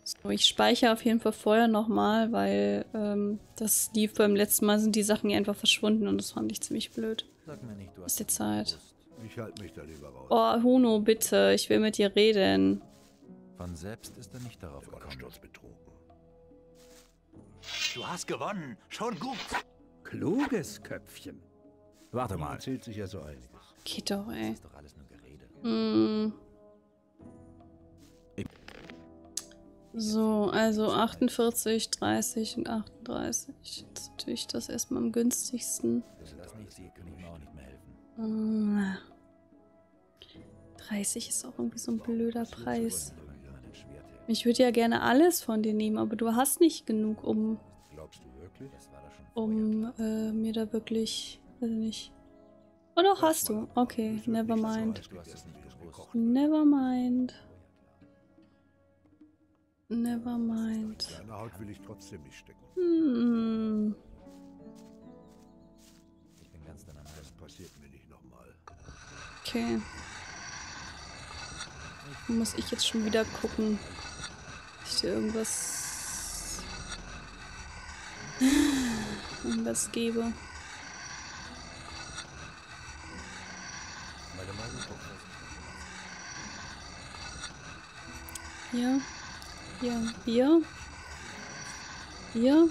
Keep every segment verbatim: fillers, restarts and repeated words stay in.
So, ich speichere auf jeden Fall vorher nochmal, weil ähm, das lief beim letzten Mal, sind die Sachen hier einfach verschwunden und das fand ich ziemlich blöd. Sag mir nicht, du ist hast die Zeit. Ich halte mich da lieber raus. Oh, Huno, bitte, ich will mit dir reden. Von selbst ist er nicht darauf Der war gekommen. sturzbetrunken. Du hast gewonnen. Schon gut. Kluges Köpfchen. Warte Man mal. erzählt sich ja so einiges. Geht doch, ey. Das ist doch alles nur Gerede. Mm. So, also achtundvierzig, dreißig und achtunddreißig. Das ist natürlich das erstmal am günstigsten. Wenn das nicht sieht, kann ich mir auch nicht mehr helfen. Mm. dreißig ist auch irgendwie so ein blöder Preis. Ich würde ja gerne alles von dir nehmen, aber du hast nicht genug, um, Glaubst du wirklich? Das war doch schon um äh, mir da wirklich, weiß ich nicht. Oh doch, hast du. Okay, never mind. Du hast es nicht gewusst. Never mind. Never mind. Deine Haut will ich trotzdem nicht stecken. Hm. Ich bin ganz deiner Meinung. Das passiert mir nicht nochmal. Okay. Muss ich jetzt schon wieder gucken, dass ich dir irgendwas irgendwas gebe. Meine Meinung kommt Hier. Hier. Hier. Hier.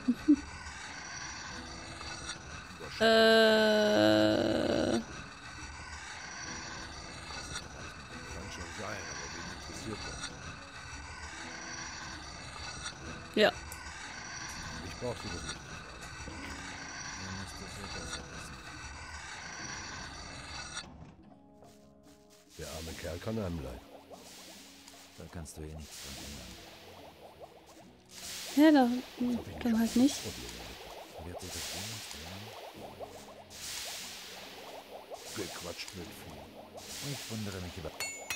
äh. Kann schon sein, aber wen interessiert das? Ja. Ich brauche sie das nicht. Du musst es ja besser wissen. Der arme Kerl kann einem leid. Da kannst du eh nichts dran ändern. Ja, da, dann halt nicht. Wird sich das jemals ändern? Gequatscht mit viel. Ich wundere mich über...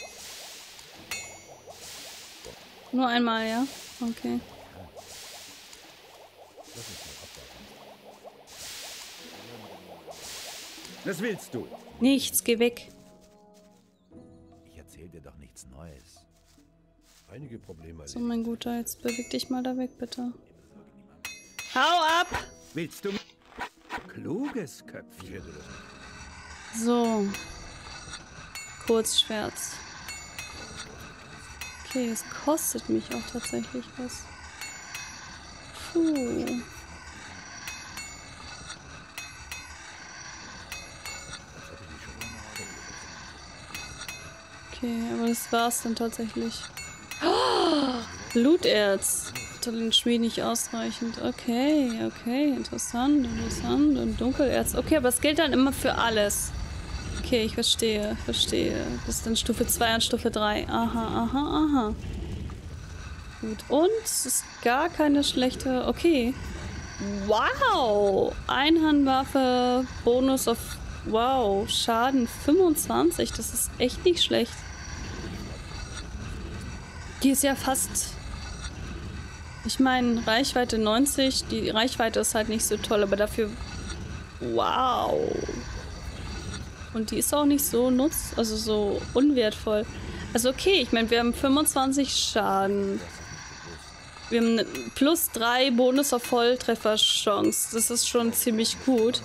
Nur einmal, ja? Okay. Lass uns mal abwarten. Was willst du? Nichts, geh weg. Ich erzähl dir doch nichts Neues. Einige Probleme So, mein Guter, jetzt beweg dich mal da weg, bitte. Hau ab! Willst du... Kluges Köpfchen. Ich hätte das nicht. So. Kurzschwärz. Okay, es kostet mich auch tatsächlich was. Puh. Okay, aber das war's dann tatsächlich. Oh, Bluterz. Talentschmied nicht ausreichend. Okay, okay, interessant, interessant. Und Dunkelerz. Okay, aber das gilt dann immer für alles. Okay, ich verstehe, verstehe. Das ist dann Stufe zwei und Stufe drei. Aha, aha, aha. Gut, und es ist gar keine schlechte... Okay. Wow! Einhandwaffe, Bonus auf... Wow, Schaden fünfundzwanzig. Das ist echt nicht schlecht. Die ist ja fast... Ich meine, Reichweite neunzig. Die Reichweite ist halt nicht so toll, aber dafür... Wow! Und die ist auch nicht so nutz... Also so unwertvoll. Also okay, ich meine, wir haben fünfundzwanzig Schaden. Wir haben plus drei Bonus auf Volltrefferchance. Das ist schon ziemlich gut.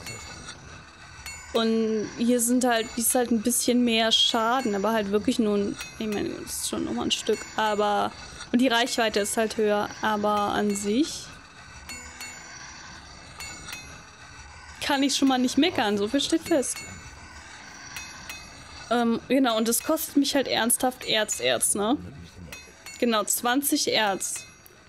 Und hier sind halt, die ist halt ein bisschen mehr Schaden, aber halt wirklich nur ein, ich meine, das ist schon nochmal ein Stück, aber, und die Reichweite ist halt höher, aber an sich kann ich schon mal nicht meckern, so viel steht fest. Ähm, genau, und das kostet mich halt ernsthaft Erz, Erz, ne? Genau, zwanzig Erz.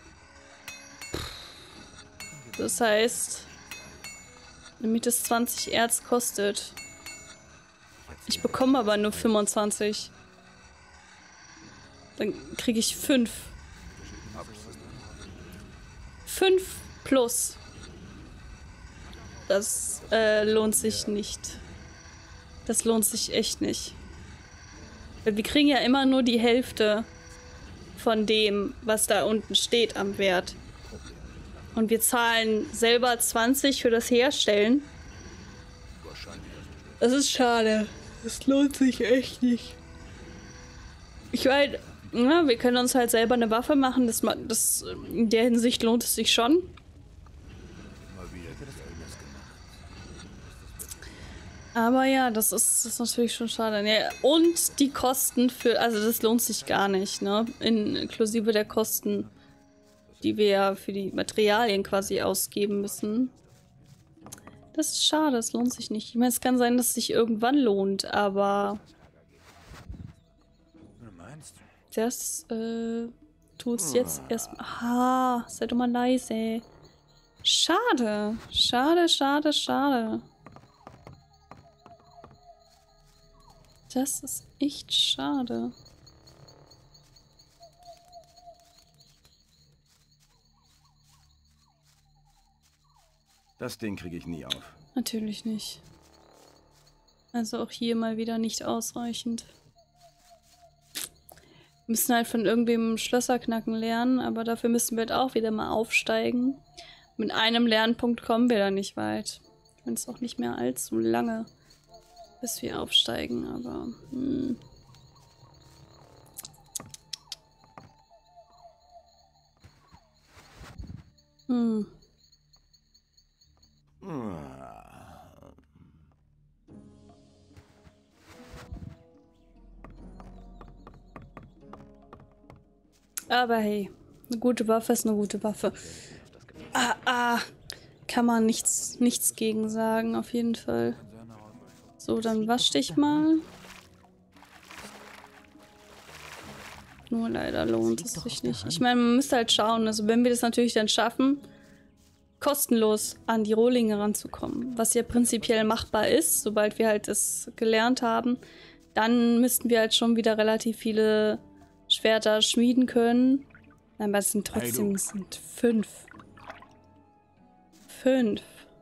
Das heißt... Damit es zwanzig Erz kostet. Ich bekomme aber nur fünfundzwanzig. Dann kriege ich fünf. fünf plus. Das äh, lohnt sich nicht. Das lohnt sich echt nicht. Weil wir kriegen ja immer nur die Hälfte von dem, was da unten steht am Wert. Und wir zahlen selber zwanzig für das Herstellen. Das ist schade. Das lohnt sich echt nicht. Ich meine, Ja, wir können uns halt selber eine Waffe machen. Das, ma- das, in der Hinsicht lohnt es sich schon. Mal wieder wird das alles gemacht. Aber ja, das ist, das ist natürlich schon schade. Ja, und die Kosten für, also das lohnt sich gar nicht, ne? Inklusive der Kosten, die wir ja für die Materialien quasi ausgeben müssen. Das ist schade, das lohnt sich nicht. Ich meine, es kann sein, dass es sich irgendwann lohnt, aber Was meinst du? das äh, tut's jetzt erstmal. Aha, sei doch mal leise. Schade, schade, schade, schade. Das ist echt schade. Das Ding kriege ich nie auf. Natürlich nicht. Also auch hier mal wieder nicht ausreichend. Wir müssen halt von irgendwem Schlösser knacken lernen, aber dafür müssen wir halt auch wieder mal aufsteigen. Mit einem Lernpunkt kommen wir da nicht weit. Ich meine, es ist auch nicht mehr allzu lange, bis wir aufsteigen, aber... Hm. Hm. Aber hey, eine gute Waffe ist eine gute Waffe. Ah, ah, kann man nichts, nichts gegen sagen, auf jeden Fall. So, dann wasch dich mal. Nur leider lohnt es sich nicht. Ich meine, man müsste halt schauen, also wenn wir das natürlich dann schaffen, kostenlos an die Rohlinge ranzukommen, was ja prinzipiell machbar ist, sobald wir halt das gelernt haben, dann müssten wir halt schon wieder relativ viele Schwerter schmieden können. Nein, aber es sind trotzdem es sind fünf. Fünf.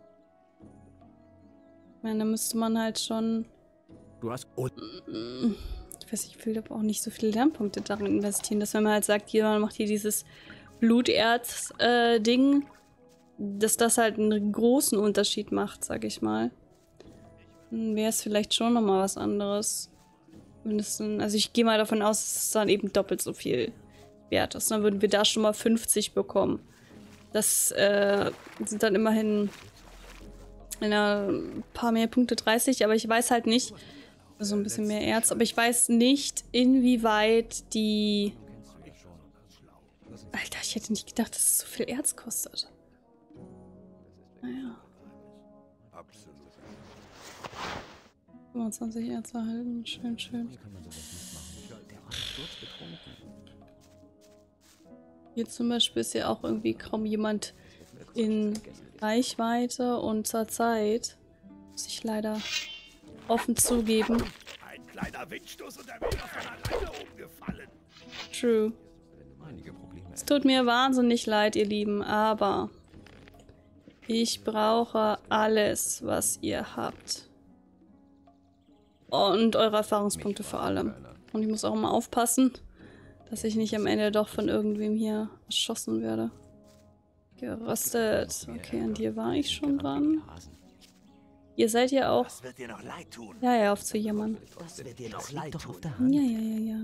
Ich meine, da müsste man halt schon... Du hast... Ich weiß nicht, ich will aber auch nicht so viele Lernpunkte darin investieren, dass wenn man halt sagt, jemand macht hier dieses Bluterz-Ding, dass das halt einen großen Unterschied macht, sag ich mal. Dann wäre es vielleicht schon nochmal was anderes. Mindestens, also ich gehe mal davon aus, dass es dann eben doppelt so viel wert ist. Dann würden wir da schon mal fünfzig bekommen. Das äh, sind dann immerhin ein paar mehr Punkte, dreißig, aber ich weiß halt nicht, so ein bisschen mehr Erz, aber ich weiß nicht, inwieweit die... Alter, ich hätte nicht gedacht, dass es so viel Erz kostet. Naja. fünfundzwanzig Erz erhalten, schön, schön. Hier zum Beispiel ist ja auch irgendwie kaum jemand in Reichweite und zur Zeit, muss ich leider offen zugeben. Ein kleiner Windstoß und er wäre von alleine umgefallen. True. Es tut mir wahnsinnig leid, ihr Lieben, aber ich brauche alles, was ihr habt. Und eure Erfahrungspunkte vor allem. Und ich muss auch mal aufpassen, dass ich nicht am Ende doch von irgendwem hier erschossen werde. Geröstet. Okay, an dir war ich schon dran. Ihr seid ja auch... Das wird dir noch leid tun. Ja, ja, auf zu jammern. Das wird dir noch leid tun. Ja, ja, ja, ja.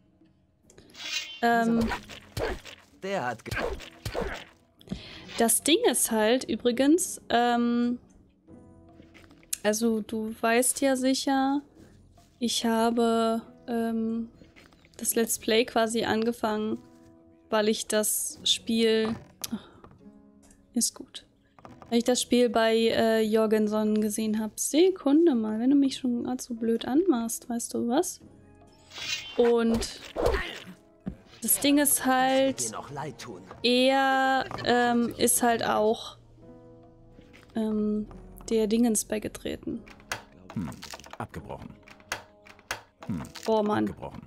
Ähm... Der hat... ge- Das Ding ist halt übrigens, ähm, also du weißt ja sicher, ich habe ähm, das Let's Play quasi angefangen, weil ich das Spiel, ach, ist gut, weil ich das Spiel bei äh, Jorgenson gesehen habe. Sekunde mal, wenn du mich schon gerade so blöd anmachst, weißt du was? Und das Ding ist halt, Dir noch leid tun. er ähm, ist halt auch ähm, der Dingens beigetreten. Hm. Abgebrochen. Hm. Oh Mann. Abgebrochen.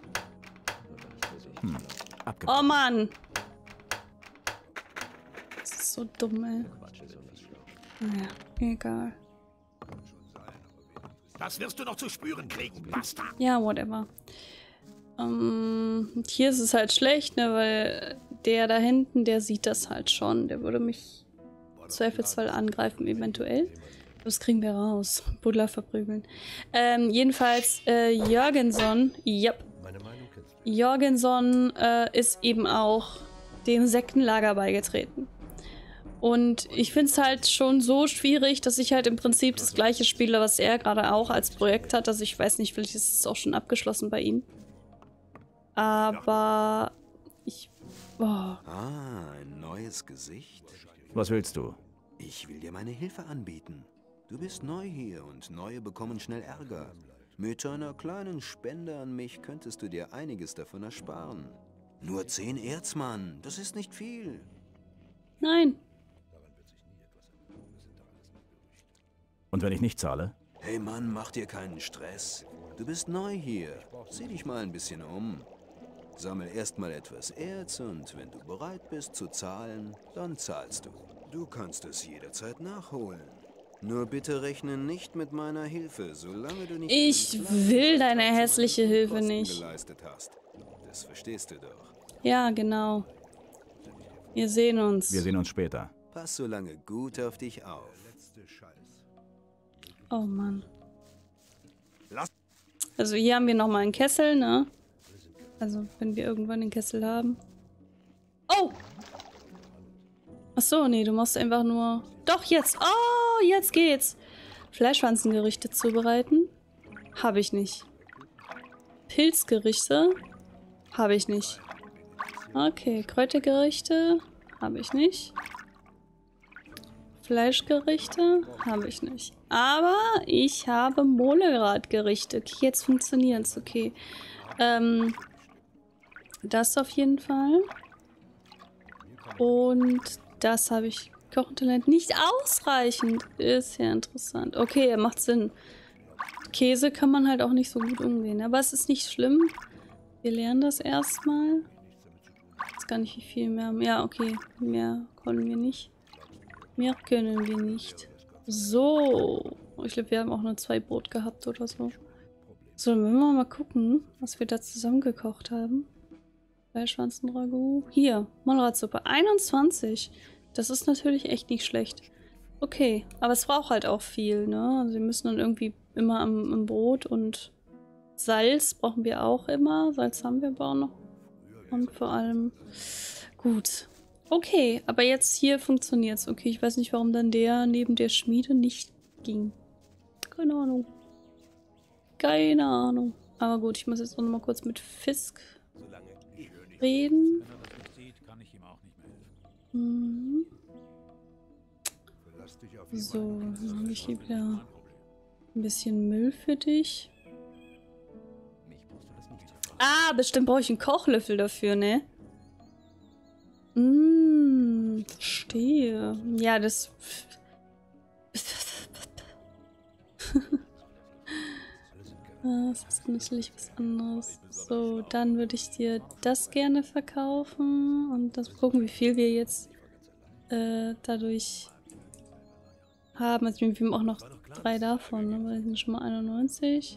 Hm. Abgebrochen. Oh Mann. Das ist so dumm, ey. Naja, egal. Das wirst du noch zu spüren kriegen, Bastard. Ja, whatever. Ähm, hier ist es halt schlecht, ne, weil der da hinten, der sieht das halt schon. Der würde mich im Zweifelsfall angreifen, eventuell. Das kriegen wir raus. Buddler verprügeln. Ähm, jedenfalls, äh, Jorgenson, yep. Meine Meinung kennst du. Jorgenson äh, ist eben auch dem Sektenlager beigetreten. Und ich finde es halt schon so schwierig, dass ich halt im Prinzip das gleiche spiele, was er gerade auch als Projekt hat. Also ich weiß nicht, vielleicht ist es auch schon abgeschlossen bei ihm. Aber ich... Oh. Ah, ein neues Gesicht. Was willst du? Ich will dir meine Hilfe anbieten. Du bist neu hier und Neue bekommen schnell Ärger. Mit einer kleinen Spende an mich könntest du dir einiges davon ersparen. Nur zehn Erzmann, das ist nicht viel. Nein. Und wenn ich nicht zahle? Hey Mann, mach dir keinen Stress. Du bist neu hier. Sieh dich mal ein bisschen um. Sammel erstmal etwas Erz und wenn du bereit bist zu zahlen, dann zahlst du. Du kannst es jederzeit nachholen. Nur bitte rechne nicht mit meiner Hilfe, solange du nicht... Ich will deine hässliche Hilfe nicht. ...geleistet hast. Das verstehst du doch. Ja, genau. Wir sehen uns. Wir sehen uns später. Pass so lange gut auf dich auf. Oh Mann. Also hier haben wir nochmal einen Kessel, ne? Also wenn wir irgendwann den Kessel haben. Oh! Achso, nee, du musst einfach nur... Doch, jetzt! Oh, jetzt geht's! Fleischwanzengerichte zubereiten? Habe ich nicht. Pilzgerichte? Habe ich nicht. Okay, Kräutergerichte? Habe ich nicht. Fleischgerichte? Habe ich nicht. Aber ich habe Molegradgerichte. Okay, jetzt funktioniert's. Okay. Ähm, das auf jeden Fall. Und das habe ich... Kochentalent nicht ausreichend. Ist ja interessant. Okay, macht Sinn. Käse kann man halt auch nicht so gut umgehen. Aber es ist nicht schlimm. Wir lernen das erstmal. Ich weiß gar nicht, wie viel mehr. Ja, okay. Mehr können wir nicht. Mehr können wir nicht. So. Ich glaube, wir haben auch nur zwei Brot gehabt oder so. So, dann wollen wir mal gucken, was wir da zusammengekocht haben. Fleischwanzen-Ragout. Hier, Mollradsuppe. einundzwanzig. Das ist natürlich echt nicht schlecht. Okay, aber es braucht halt auch viel, ne? Also wir müssen dann irgendwie immer am, am Brot und Salz brauchen wir auch immer. Salz haben wir aber auch noch. Und vor allem... Gut. Okay, aber jetzt hier funktioniert es. Okay, ich weiß nicht, warum dann der neben der Schmiede nicht ging. Keine Ahnung. Keine Ahnung. Aber gut, ich muss jetzt noch mal kurz mit Fisk reden. Mhm. So, dann habe ich hier wieder ein bisschen Müll für dich. Ah, bestimmt brauche ich einen Kochlöffel dafür, ne? Mmh, verstehe. Ja, das... Das ist natürlich was anderes. So, dann würde ich dir das gerne verkaufen und das gucken, wie viel wir jetzt äh, dadurch haben. Also wir haben auch noch drei davon, ne? Weil die sind schon mal einundneunzig.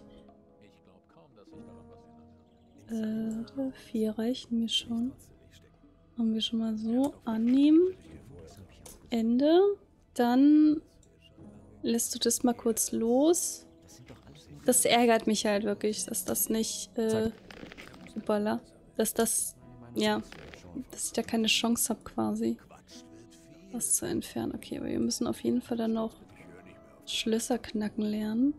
Äh, vier reichen mir schon. Haben wir schon mal so annehmen. Ende. Dann lässt du das mal kurz los. Das ärgert mich halt wirklich, dass das nicht, äh, Upala, dass das, ja, dass ich da keine Chance habe quasi, das zu entfernen. Okay, aber wir müssen auf jeden Fall dann noch Schlösser knacken lernen.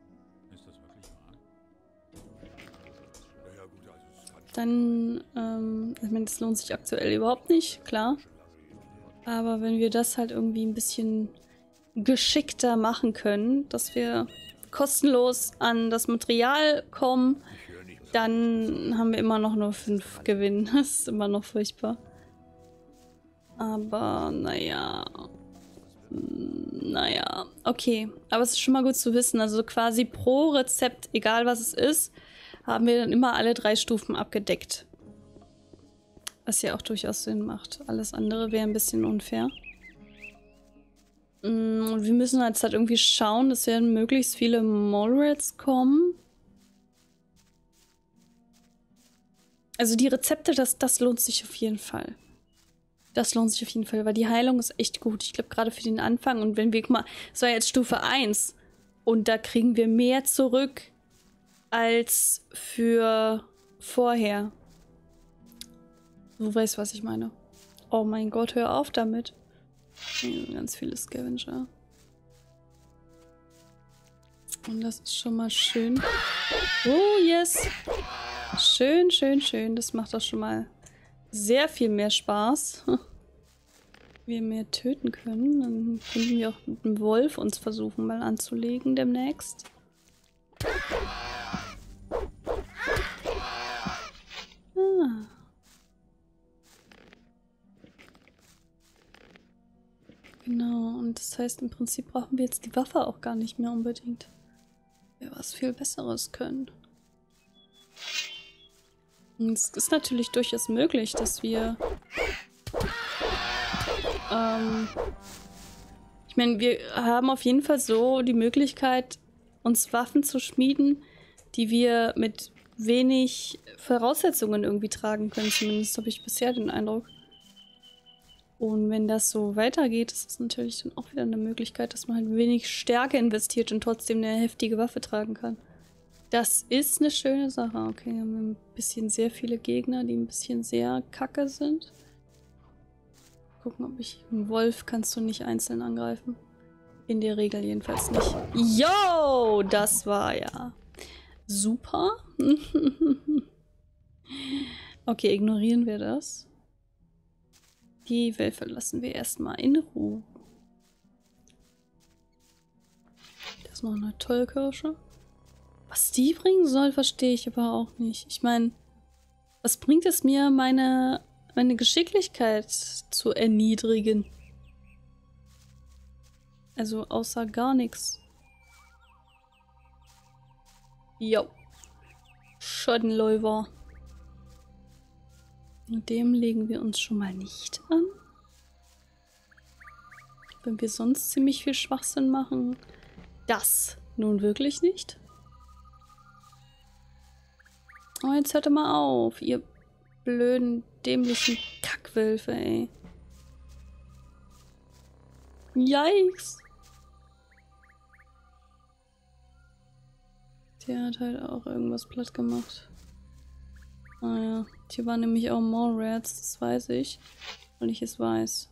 Dann, ähm, ich meine, das lohnt sich aktuell überhaupt nicht, klar. Aber wenn wir das halt irgendwie ein bisschen geschickter machen können, dass wir kostenlos an das Material kommen, dann haben wir immer noch nur fünf Gewinn. Das ist immer noch furchtbar. Aber, naja. Naja, okay. Aber es ist schon mal gut zu wissen. Also quasi pro Rezept, egal was es ist, haben wir dann immer alle drei Stufen abgedeckt. Was ja auch durchaus Sinn macht. Alles andere wäre ein bisschen unfair. Und wir müssen jetzt halt irgendwie schauen, dass ja möglichst viele Mallrats kommen. Also die Rezepte, das, das lohnt sich auf jeden Fall. Das lohnt sich auf jeden Fall, weil die Heilung ist echt gut. Ich glaube, gerade für den Anfang. Und wenn wir, guck mal, das war jetzt Stufe eins. Und da kriegen wir mehr zurück als für vorher. Du weißt, was ich meine. Oh mein Gott, hör auf damit. Hier sind ganz viele Scavenger. Und das ist schon mal schön. Oh, yes. Schön, schön, schön. Das macht doch schon mal sehr viel mehr Spaß. Wir mehr töten können. Dann können wir auch mit dem Wolf uns versuchen mal anzulegen demnächst. Ah. Genau, und das heißt, im Prinzip brauchen wir jetzt die Waffe auch gar nicht mehr unbedingt. Wir was viel Besseres können. Und es ist natürlich durchaus möglich, dass wir... Ähm, ich meine, wir haben auf jeden Fall so die Möglichkeit, uns Waffen zu schmieden, die wir mit wenig Voraussetzungen irgendwie tragen können. Zumindest habe ich bisher den Eindruck. Und wenn das so weitergeht, ist es natürlich dann auch wieder eine Möglichkeit, dass man halt wenig Stärke investiert und trotzdem eine heftige Waffe tragen kann. Das ist eine schöne Sache. Okay, wir haben ein bisschen sehr viele Gegner, die ein bisschen sehr kacke sind. Gucken, ob ich... Einen Wolf kannst du nicht einzeln angreifen. In der Regel jedenfalls nicht. Yo, das war ja super. Okay, ignorieren wir das. Die Wölfe lassen wir erstmal in Ruhe. Da ist noch eine Tollkirsche. Was die bringen soll, verstehe ich aber auch nicht. Ich meine, was bringt es mir, meine, meine Geschicklichkeit zu erniedrigen? Also außer gar nichts. Jo. Schadenläufer. Und dem legen wir uns schon mal nicht an. Wenn wir sonst ziemlich viel Schwachsinn machen, das nun wirklich nicht. Oh, jetzt hört mal auf, ihr blöden, dämlichen Kackwölfe, ey. Yikes. Der hat halt auch irgendwas platt gemacht. Ah ja, hier waren nämlich auch Mallrats, das weiß ich. Weil ich es weiß.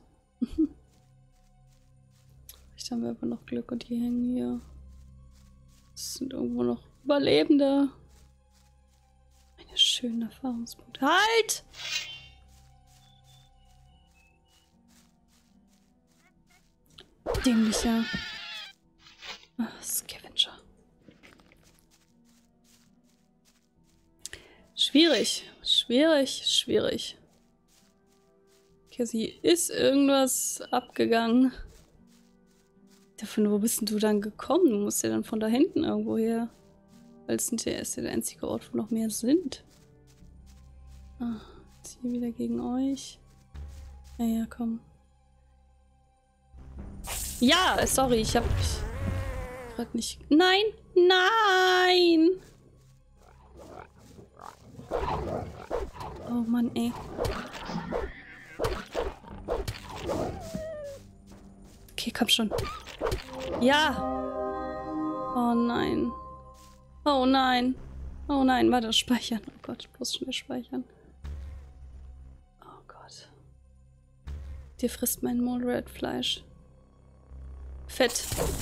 Vielleicht haben wir aber noch Glück und die hängen hier. Es sind irgendwo noch Überlebende. Eine schöne Erfahrungspunkte. Halt! Dämlicher. Ach, Scavenger. Schwierig, schwierig, schwierig. Okay, sie ist irgendwas abgegangen. Davon, wo bist denn du dann gekommen? Du musst ja dann von da hinten irgendwo her. Weil es ist ja der einzige Ort, wo noch mehr sind. Ah, jetzt hier wieder gegen euch. Ja, ja, komm. Ja, sorry, ich hab gerade nicht... Nein! Nein! Oh Mann, ey. Okay, komm schon. Ja! Oh nein. Oh nein. Oh nein, warte, speichern. Oh Gott, bloß schnell speichern. Oh Gott. Der frisst mein Mallrat-Fleisch. Fett.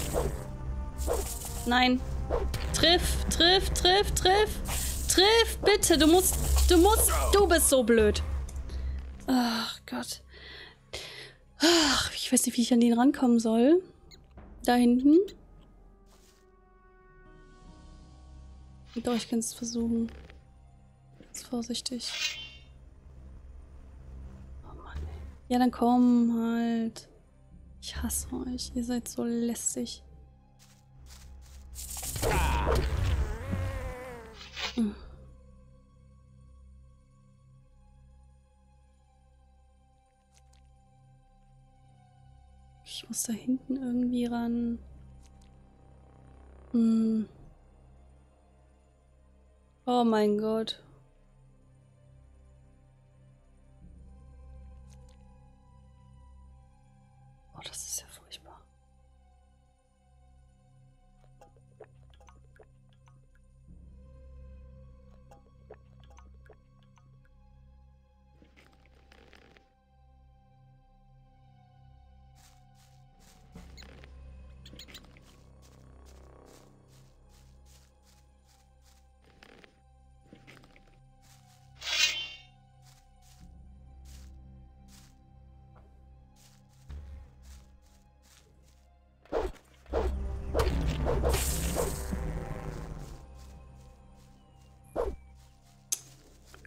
Nein. Triff, triff, triff, triff. Triff, bitte. Du musst, du musst, du bist so blöd. Ach Gott. Ach, ich weiß nicht, wie ich an den rankommen soll. Da hinten. Doch, ich kann es versuchen. Ganz vorsichtig. Oh Mann. Ja, dann komm halt. Ich hasse euch. Ihr seid so lästig. Hm. Ich muss da hinten irgendwie ran. Hm. Oh mein Gott. Oh, das ist ja furchtbar.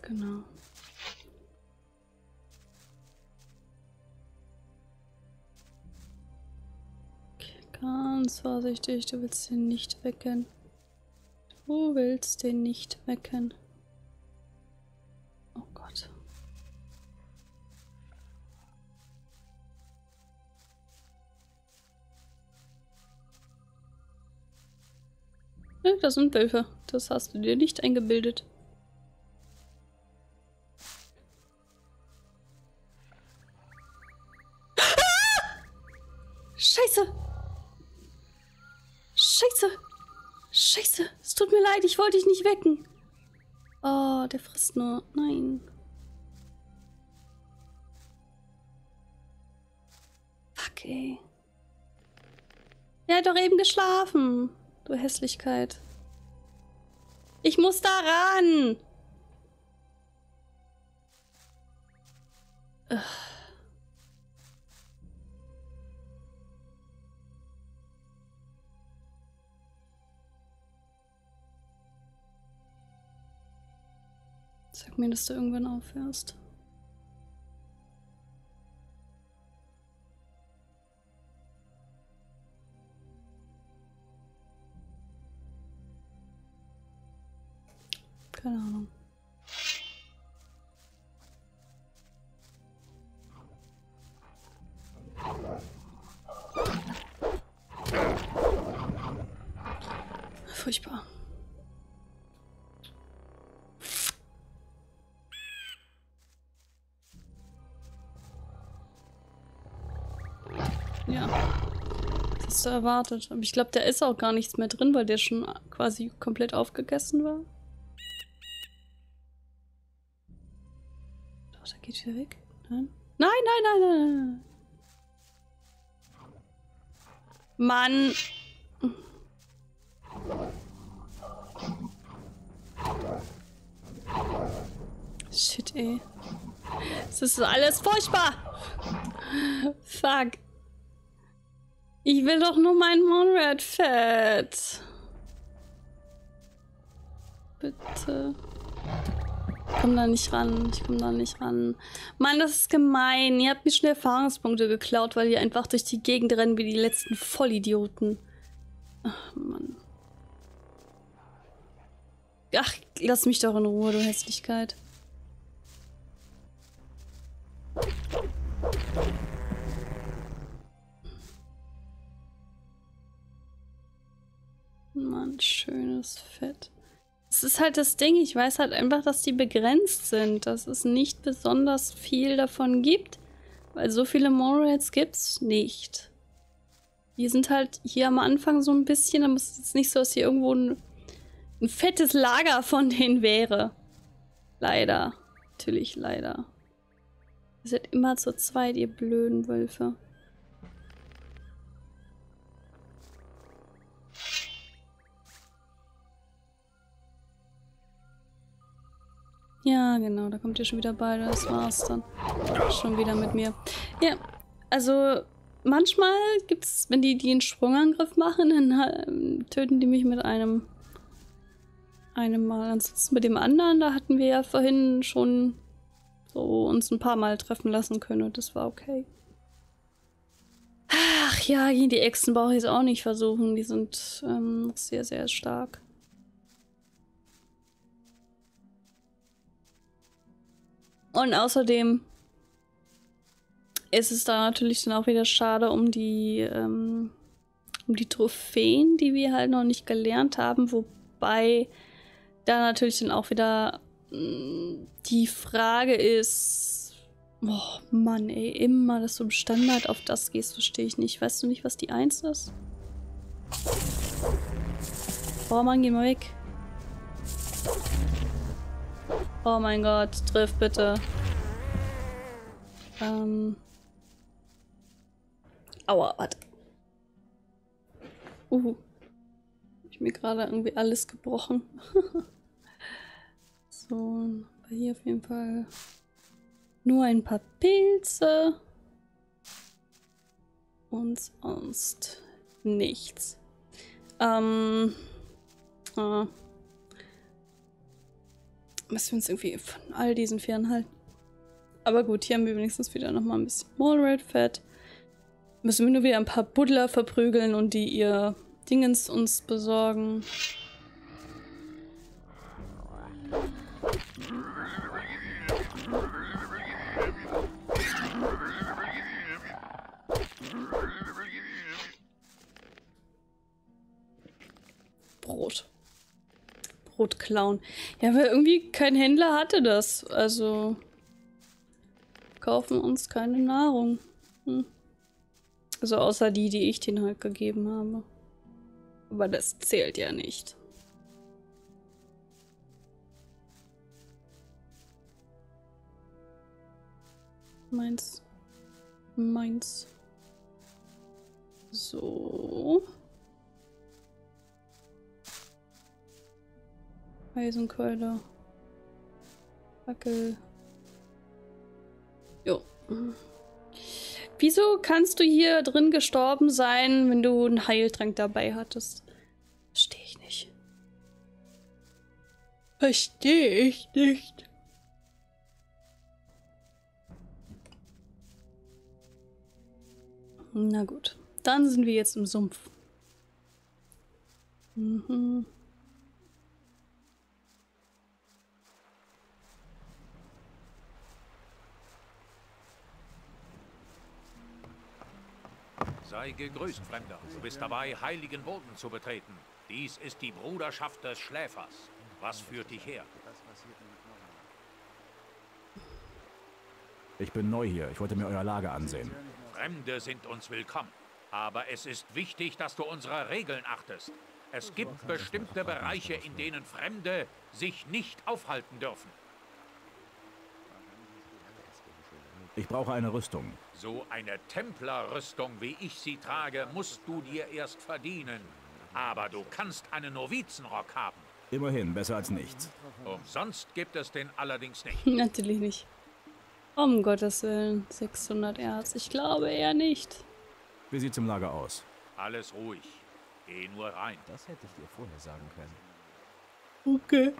Genau. Okay, ganz vorsichtig, du willst den nicht wecken. Du willst den nicht wecken. Oh Gott. Ja, das sind Wölfe. Das hast du dir nicht eingebildet. Scheiße! Scheiße! Scheiße! Es tut mir leid, ich wollte dich nicht wecken. Oh, der frisst nur. Nein. Fuck, ey. Er hat doch eben geschlafen. Du Hässlichkeit. Ich muss da ran! Ugh. Sag mir, dass du irgendwann aufhörst. Keine Ahnung. Furchtbar. Ja, das hast du erwartet. Aber ich glaube, da ist auch gar nichts mehr drin, weil der schon quasi komplett aufgegessen war. Doch, der geht wieder weg. Nein? Nein, nein, nein, nein, nein. Mann! Shit, ey. Das ist alles furchtbar! Fuck. Ich will doch nur mein Monrad-Fett. Bitte. Ich komm da nicht ran. Ich komm da nicht ran. Mann, das ist gemein. Ihr habt mir schon Erfahrungspunkte geklaut, weil ihr einfach durch die Gegend rennen wie die letzten Vollidioten. Ach, Mann. Ach, lass mich doch in Ruhe, du Hässlichkeit. Mann, schönes Fett. Es ist halt das Ding, ich weiß halt einfach, dass die begrenzt sind, dass es nicht besonders viel davon gibt, weil so viele Monrads gibt's nicht. Die sind halt hier am Anfang so ein bisschen, aber es ist jetzt nicht so, dass hier irgendwo ein, ein fettes Lager von denen wäre. Leider. Natürlich leider. Ihr seid immer zu zweit, ihr blöden Wölfe. Ja, genau, da kommt ihr schon wieder beide. Das war's dann. Schon wieder mit mir. Ja, also manchmal gibt's, wenn die, die einen Sprungangriff machen, dann äh, töten die mich mit einem einem Mal. Ansonsten mit dem anderen, da hatten wir ja vorhin schon so uns ein paar Mal treffen lassen können und das war okay. Ach ja, gegen die Echsen brauche ich es auch nicht versuchen. Die sind ähm, sehr, sehr stark. Und außerdem ist es da natürlich dann auch wieder schade um die, ähm, um die Trophäen, die wir halt noch nicht gelernt haben, wobei da natürlich dann auch wieder mh, die Frage ist, oh Mann ey, immer, dass du im Standard auf das gehst, verstehe ich nicht. Weißt du nicht, was die eins ist? Oh Mann, geh mal weg. Oh mein Gott, triff bitte. Ähm. Aua, warte. Uh. Hab ich mir gerade irgendwie alles gebrochen. So, aber hier auf jeden Fall nur ein paar Pilze. Und sonst nichts. Ähm. Ah. müssen wir uns irgendwie von all diesen fernhalten. Aber gut, hier haben wir wenigstens wieder nochmal ein bisschen Mole-Red-Fett. Müssen wir nur wieder ein paar Buddler verprügeln und die ihr Dingens uns besorgen. Brot. Brot klauen. Ja, weil irgendwie kein Händler hatte das. Also kaufen uns keine Nahrung. Hm. Also außer die, die ich denen halt gegeben habe. Aber das zählt ja nicht. Meins. Meins. So. Eisenkeule. Fackel. Jo. Wieso kannst du hier drin gestorben sein, wenn du einen Heiltrank dabei hattest? Verstehe ich nicht. Verstehe ich nicht. Na gut. Dann sind wir jetzt im Sumpf. Mhm. Sei gegrüßt, Fremder. Du bist dabei, heiligen Boden zu betreten. Dies ist die Bruderschaft des Schläfers. Was führt dich her? Ich bin neu hier. Ich wollte mir euer Lager ansehen. Fremde sind uns willkommen. Aber es ist wichtig, dass du unsere Regeln achtest. Es gibt bestimmte Bereiche, in denen Fremde sich nicht aufhalten dürfen. Ich brauche eine Rüstung. So eine Templerrüstung, wie ich sie trage, musst du dir erst verdienen. Aber du kannst einen Novizenrock haben. Immerhin, besser als nichts. Umsonst gibt es den allerdings nicht. Natürlich nicht. Um Gottes Willen, sechshundert Erz. Ich glaube eher nicht. Wie sieht's im Lager aus? Alles ruhig. Geh nur rein. Das hätte ich dir vorher sagen können. Okay.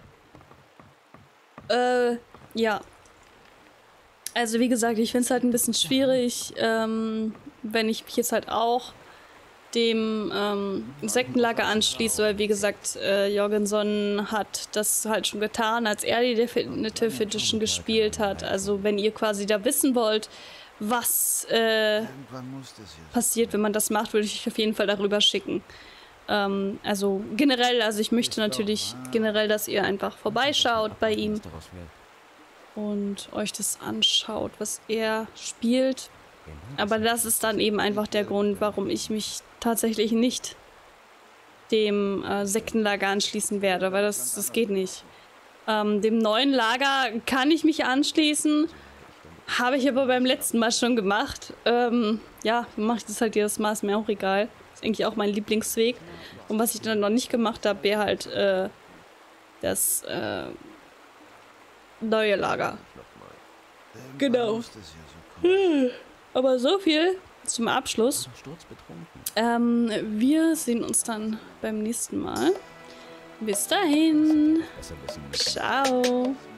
Äh, ja. Also wie gesagt, ich finde es halt ein bisschen schwierig, ähm, wenn ich mich jetzt halt auch dem ähm, Sektenlager anschließe, weil wie gesagt, äh, Jorgenson hat das halt schon getan, als er die Definitive Edition gespielt hat. Also wenn ihr quasi da wissen wollt, was äh, passiert, wenn man das macht, würde ich euch auf jeden Fall darüber schicken. Ähm, also generell, also ich möchte natürlich generell, dass ihr einfach vorbeischaut bei ihm und euch das anschaut, was er spielt. Aber das ist dann eben einfach der Grund, warum ich mich tatsächlich nicht dem äh, Sektenlager anschließen werde, weil das, das geht nicht. Ähm, dem neuen Lager kann ich mich anschließen, habe ich aber beim letzten Mal schon gemacht. Ähm, ja, mache ich das halt jedes Mal, ist mir auch egal. Ist eigentlich auch mein Lieblingsweg. Und was ich dann noch nicht gemacht habe, wäre halt äh, das äh, neue Lager. Genau. Aber so viel zum Abschluss. Ähm, wir sehen uns dann beim nächsten Mal. Bis dahin. Ciao.